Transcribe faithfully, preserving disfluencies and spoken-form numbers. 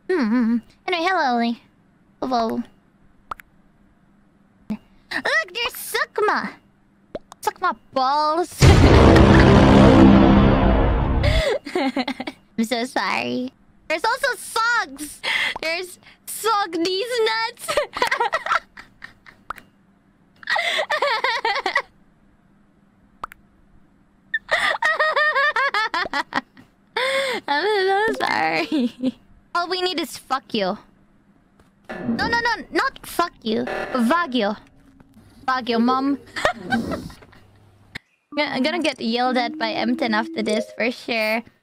Hmm. Anyway, hello, Ollie. Hello. Look, there's Sukma. Suck my balls. I'm so sorry. There's also Sogs. There's Sog these nuts. I'm so sorry. All we need is fuck you. No, no, no, not fuck you. Vagyo. Vagyo, mom. I'm gonna get yelled at by M ten after this for sure.